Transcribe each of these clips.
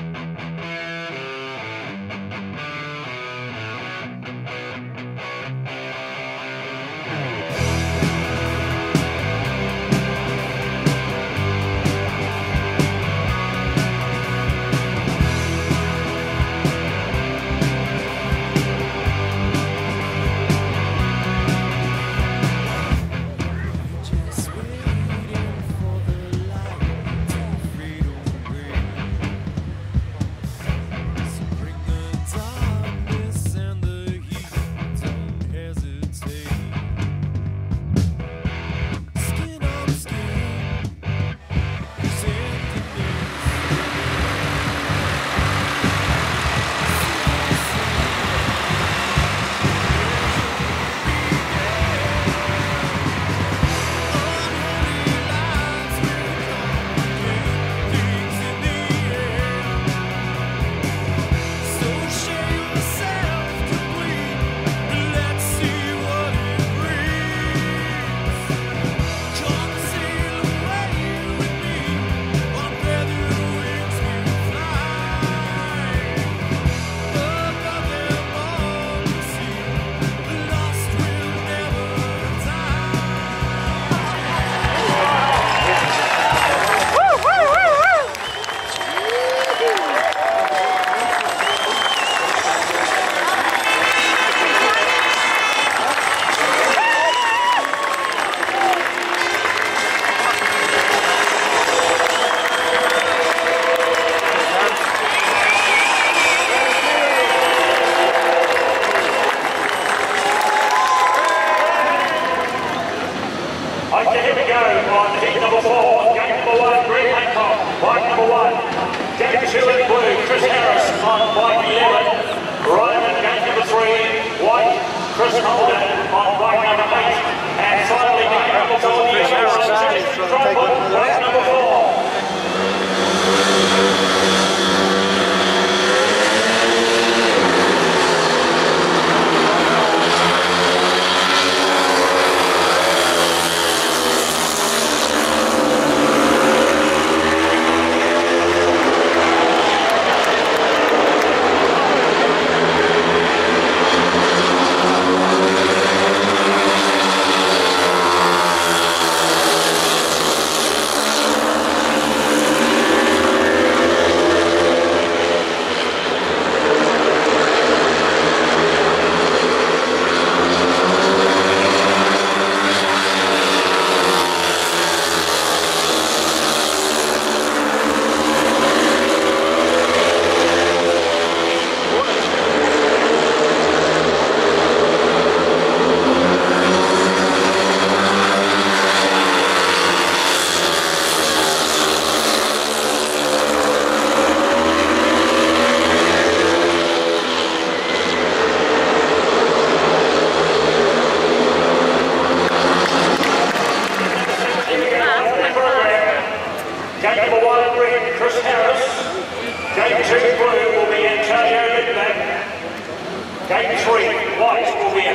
Gate 3, white will be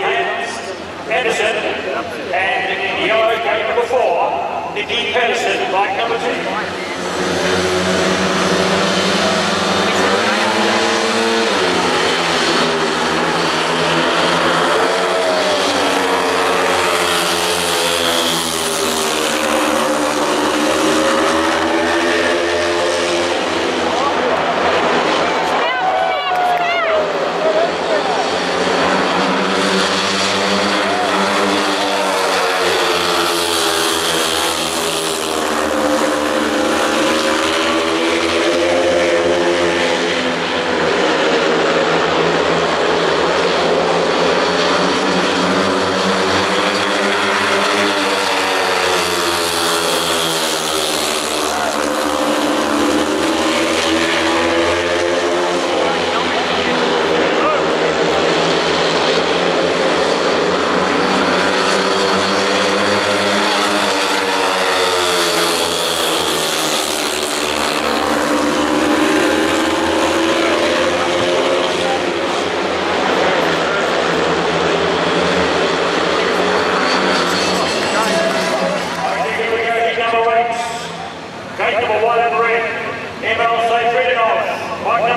Andersen, and in yellow, gate number 4, Nicki Pedersen, bike number 2.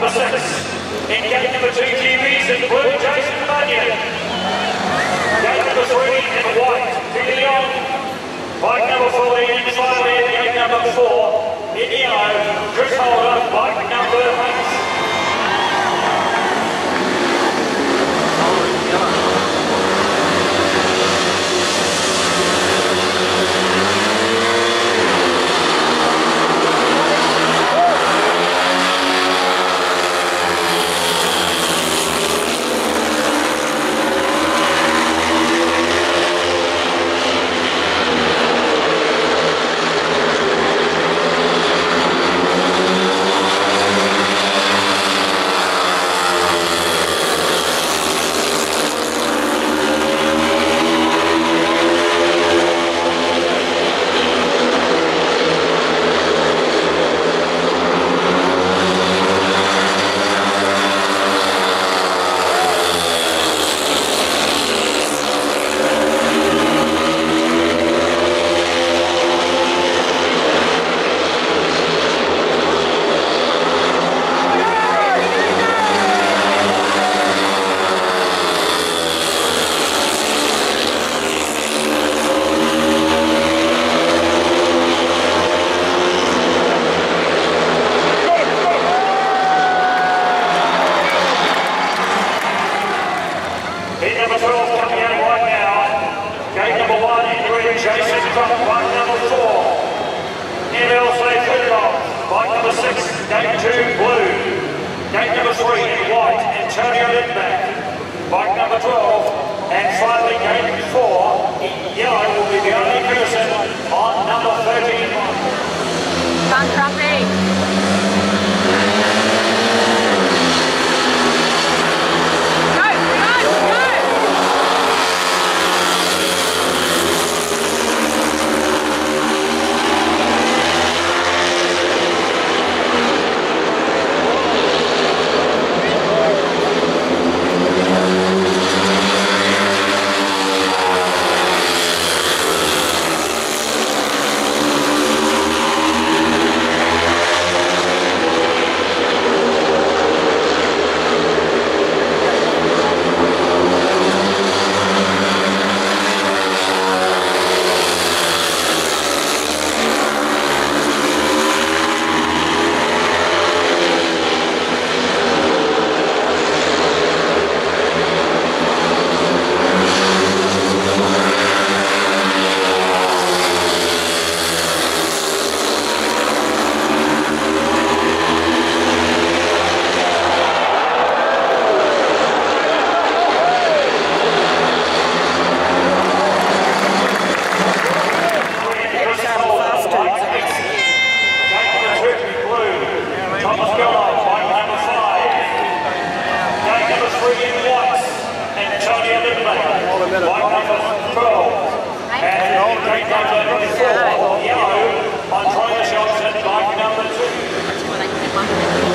number 6. In gate number 2, Kiwis in blue, Jason Bunyan. Gate number 3 in white, Ljung. Bike number 14 in finally in gate number 4 in yellow, Chris Holder, bike number 8. Crump, bike number 4. Emil Sayfutdinov, bike number 6, gate 2, blue. Gate number 3, in white, Lindback, bike number 12. And finally, gate 4, in yellow, will be Bjarne Pedersen on number 13. Come, Crumpy. Tomasz Gollob, bike number 5. Gate number 3 in white, Lindback, bike number 12. And gate number 4, yellow, Andreas Jonsson, bike number 2.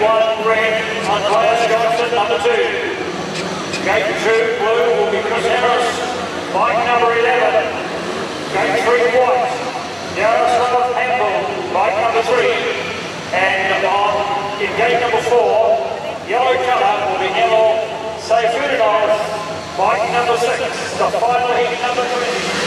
1 red, Andreas Jonsson, number 2. Gate 2 blue will be Chris Harris, bike number 11. Gate 3 white, Jaroslaw Hampel, bike number 3. And in gate number 4, yellow colour will be Emil Sayfutdinov, bike number 6. The final heat number 20.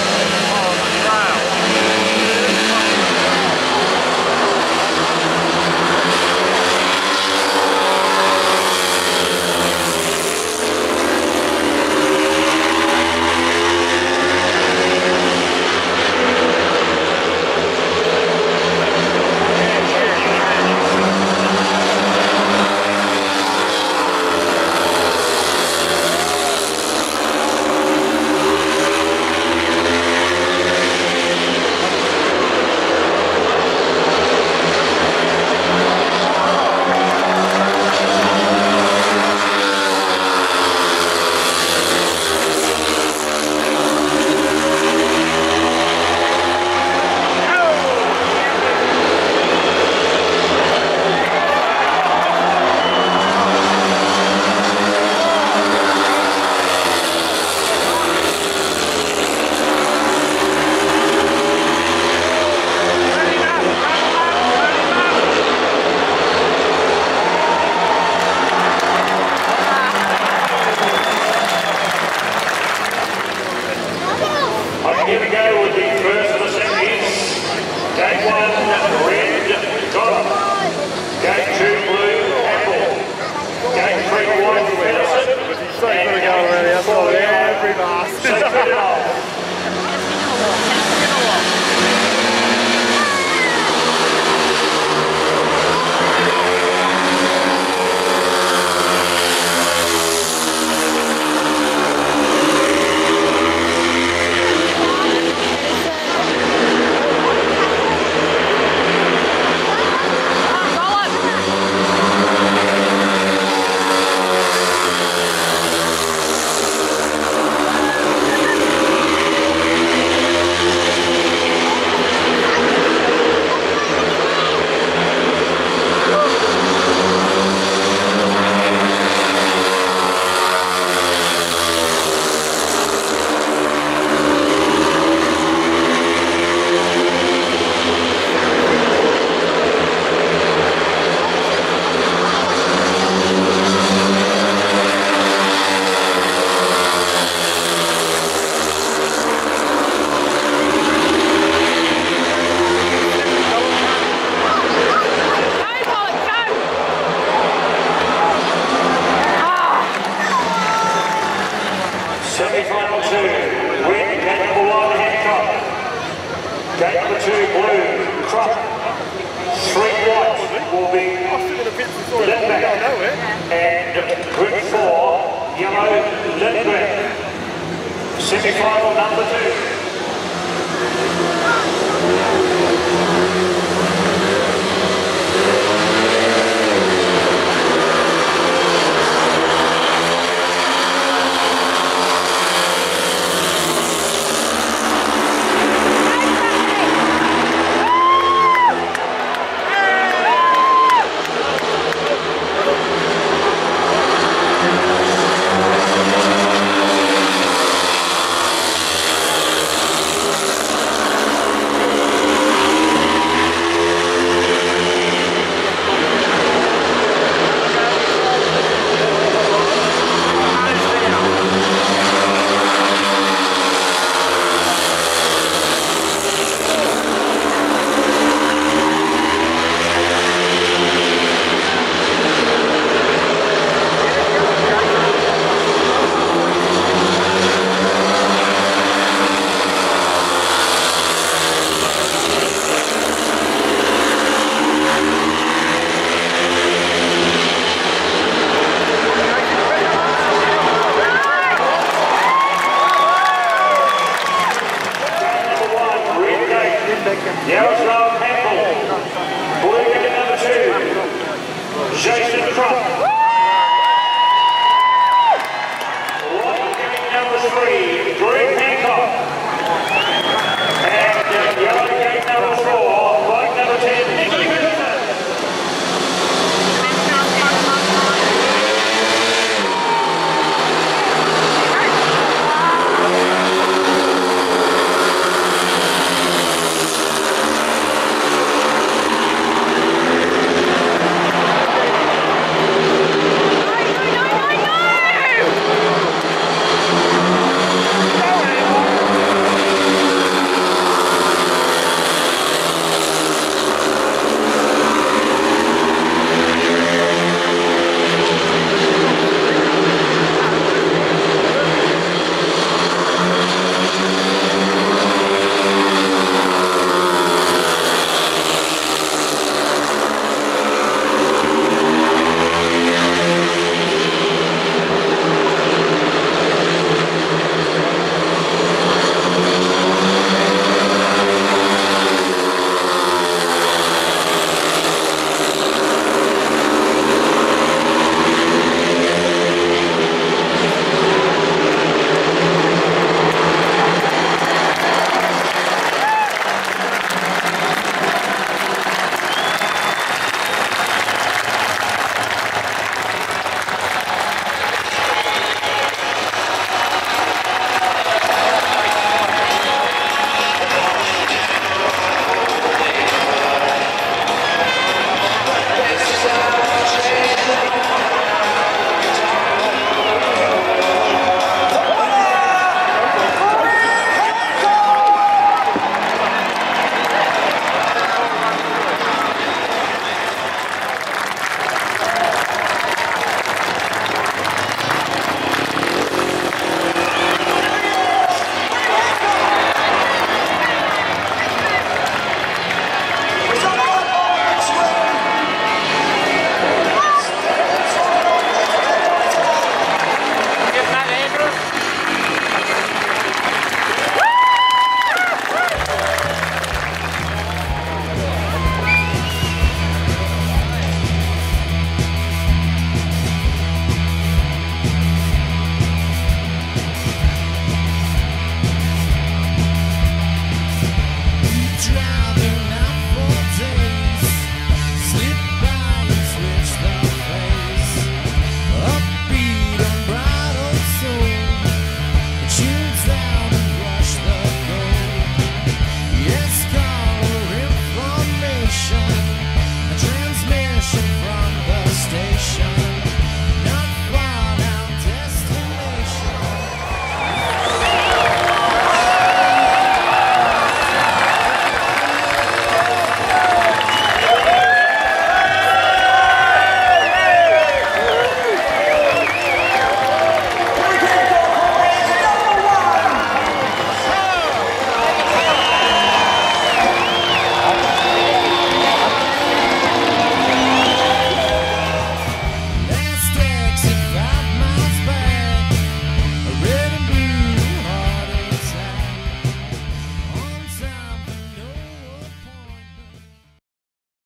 Here we go with the first of the semis. Gate 1, red, Gollob. Gate 2, blue, Hampel. Gate 3, white, Pedersen. So you've got to go around the outside of every bastard. Semi-final 2, win, gate number 1, Hancock. Gate number 2, blue, Crump. 3 white will be Lindback. And group 4, yellow, Lindback. Semi-final number